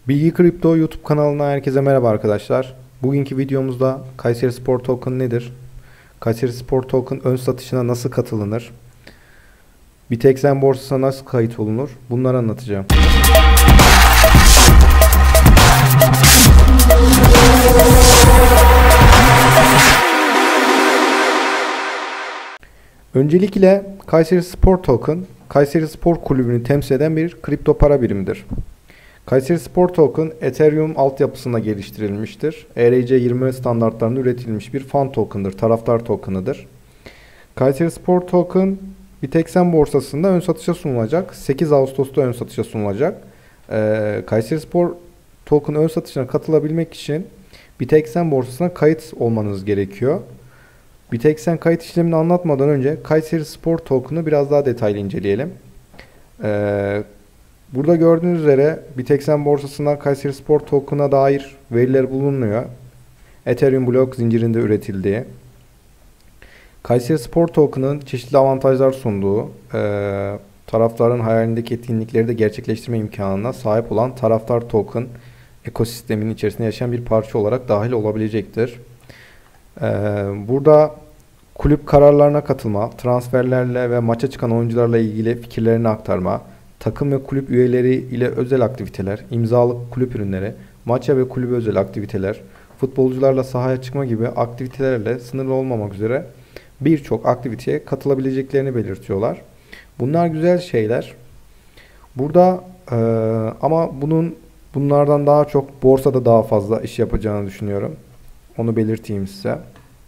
Bilgi Kripto YouTube kanalına herkese merhaba arkadaşlar. Bugünkü videomuzda Kayseri Spor Token nedir? Kayseri Spor Token ön satışına nasıl katılınır? Bitexen borsasına nasıl kayıt olunur? Bunları anlatacağım. Öncelikle Kayseri Spor Token, Kayseri Spor Kulübü'nü temsil eden bir kripto para birimidir. Kayseri Spor Token, Ethereum altyapısında geliştirilmiştir. ERC20 standartlarında üretilmiş bir fan token'dır, taraftar token'ıdır. Kayseri Spor Token, Bitexen borsasında ön satışa sunulacak. 8 Ağustos'ta ön satışa sunulacak. Kayseri Spor Token ön satışına katılabilmek için Bitexen borsasına kayıt olmanız gerekiyor. Bitexen kayıt işlemini anlatmadan önce Kayseri Spor Token'ı biraz daha detaylı inceleyelim. Burada gördüğünüz üzere Bitexen borsasında Kayseri Spor Token'a dair veriler bulunuyor. Ethereum blok zincirinde üretildiği. Kayseri Spor Token'ın çeşitli avantajlar sunduğu, taraftarın hayalindeki etkinlikleri de gerçekleştirme imkanına sahip olan taraftar token ekosisteminin içerisinde yaşayan bir parça olarak dahil olabilecektir. Burada kulüp kararlarına katılma, transferlerle ve maça çıkan oyuncularla ilgili fikirlerini aktarma, takım ve kulüp üyeleri ile özel aktiviteler, imzalı kulüp ürünleri, maça ve kulübe özel aktiviteler, futbolcularla sahaya çıkma gibi aktivitelerle sınırlı olmamak üzere birçok aktiviteye katılabileceklerini belirtiyorlar. Bunlar güzel şeyler. Burada ama bunlardan daha çok borsada daha fazla iş yapacağını düşünüyorum. Onu belirteyim size.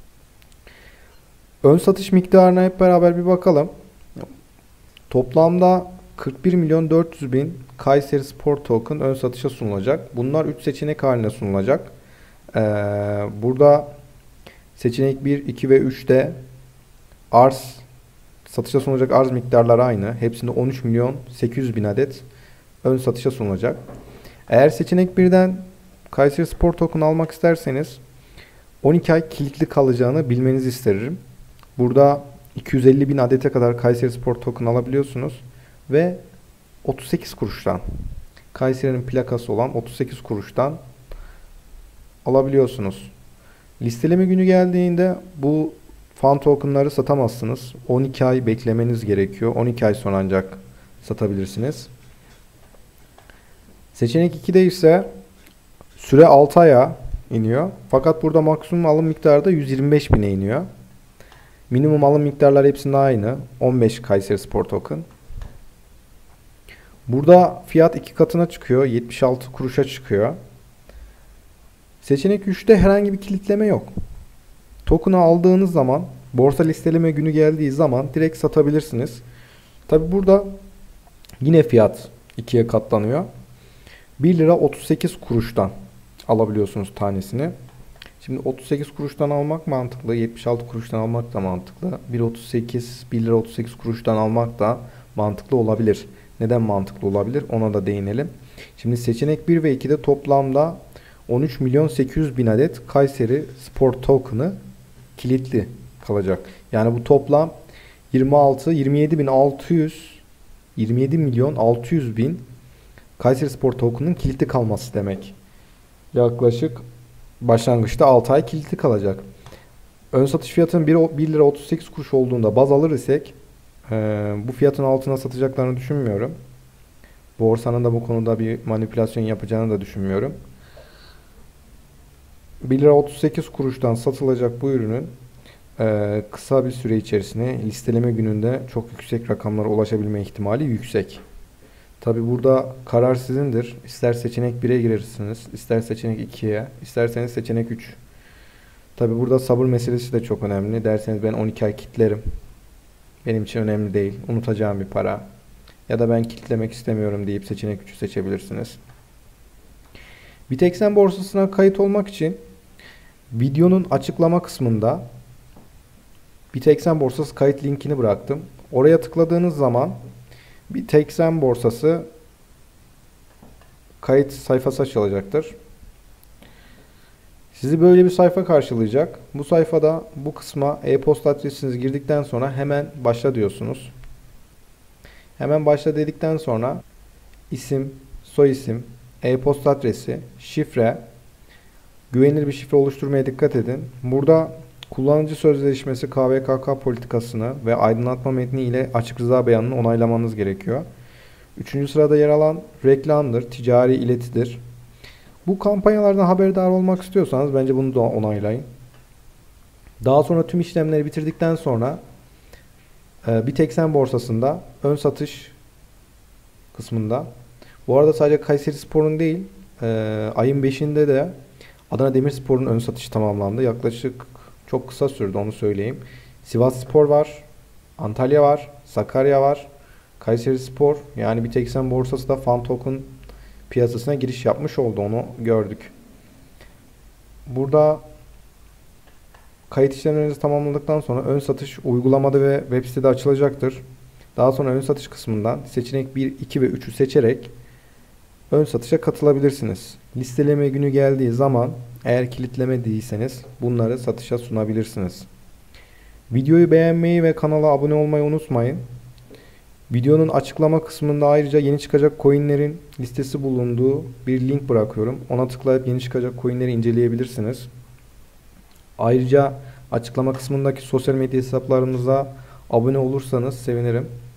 Ön satış miktarına hep beraber bir bakalım. Toplamda 41 milyon 400 bin Kayseri Spor Token ön satışa sunulacak. Bunlar 3 seçenek haline sunulacak. Burada seçenek 1, 2 ve 3'te satışa sunulacak arz miktarları aynı. Hepsinde 13 milyon 800 bin adet ön satışa sunulacak. Eğer seçenek 1'den Kayseri Spor Token almak isterseniz 12 ay kilitli kalacağını bilmenizi isterim. Burada 250 bin adete kadar Kayseri Spor Token alabiliyorsunuz ve 38 kuruştan, Kayseri'nin plakası olan 38 kuruştan alabiliyorsunuz. Listeleme günü geldiğinde bu fan tokenları satamazsınız. 12 ay beklemeniz gerekiyor. 12 ay sonra ancak satabilirsiniz. Seçenek 2'de ise süre 6 aya iniyor. Fakat burada maksimum alım miktarı da 125 bine iniyor. Minimum alım miktarları hepsinde aynı. 15 Kayseri Spor Token. Burada fiyat 2 katına çıkıyor. 76 kuruşa çıkıyor. Seçenek 3'te herhangi bir kilitleme yok. Token'ı aldığınız zaman, borsa listeleme günü geldiği zaman direkt satabilirsiniz. Tabi burada yine fiyat 2'ye katlanıyor. 1 lira 38 kuruştan alabiliyorsunuz tanesini. Şimdi 38 kuruştan almak mantıklı. 76 kuruştan almak da mantıklı. 1 lira 38 kuruştan almak da mantıklı olabilir. Neden mantıklı olabilir? Ona da değinelim. Şimdi seçenek 1 ve 2'de toplamda 13 milyon 800 bin adet Kayseri Spor Token'ı kilitli kalacak. Yani bu toplam 27 milyon 600 bin Kayseri Spor Token'ın kilitli kalması demek. Yaklaşık başlangıçta 6 ay kilitli kalacak. Ön satış fiyatının 1 lira 38 kuruş olduğunda baz alır isek bu fiyatın altına satacaklarını düşünmüyorum. Borsanın da bu konuda bir manipülasyon yapacağını da düşünmüyorum. 1 lira 38 kuruştan satılacak bu ürünün kısa bir süre içerisinde listeleme gününde çok yüksek rakamlara ulaşabilme ihtimali yüksek. Tabi burada karar sizindir. İster seçenek 1'e girirsiniz, ister seçenek 2'ye, isterseniz seçenek 3. Tabi burada sabır meselesi de çok önemli. Derseniz ben 12 ay kilitlerim. Benim için önemli değil. Unutacağım bir para. Ya da ben kilitlemek istemiyorum deyip seçenek 3'ü seçebilirsiniz. Bitexen borsasına kayıt olmak için videonun açıklama kısmında Bitexen borsası kayıt linkini bıraktım. Oraya tıkladığınız zaman Bitexen borsası kayıt sayfası açılacaktır. Sizi böyle bir sayfa karşılayacak. Bu sayfada bu kısma e-posta adresinizi girdikten sonra hemen başla diyorsunuz. Hemen başla dedikten sonra isim, soyisim, e-posta adresi, şifre, güvenilir bir şifre oluşturmaya dikkat edin. Burada kullanıcı sözleşmesi, KVKK politikasını ve aydınlatma metni ile açık rıza beyanını onaylamanız gerekiyor. Üçüncü sırada yer alan reklamdır, ticari iletidir. Bu kampanyalardan haberdar olmak istiyorsanız bence bunu da onaylayın. Daha sonra tüm işlemleri bitirdikten sonra Biteksen borsasında ön satış kısmında, bu arada sadece Kayserispor'un değil, ayın 5'inde de Adana Demirspor'un ön satışı tamamlandı. Yaklaşık çok kısa sürdü, onu söyleyeyim. Sivasspor var, Antalya var, Sakarya var, Kayserispor, yani Biteksen borsası da fan token piyasasına giriş yapmış oldu, onu gördük. Burada kayıt işlemlerinizi tamamladıktan sonra ön satış uygulamada ve web sitede açılacaktır. Daha sonra ön satış kısmından seçenek 1, 2 ve 3'ü seçerek ön satışa katılabilirsiniz. Listeleme günü geldiği zaman eğer kilitlemediyseniz bunları satışa sunabilirsiniz. Videoyu beğenmeyi ve kanala abone olmayı unutmayın. Videonun açıklama kısmında ayrıca yeni çıkacak coinlerin listesi bulunduğu bir link bırakıyorum. Ona tıklayıp yeni çıkacak coinleri inceleyebilirsiniz. Ayrıca açıklama kısmındaki sosyal medya hesaplarımıza abone olursanız sevinirim.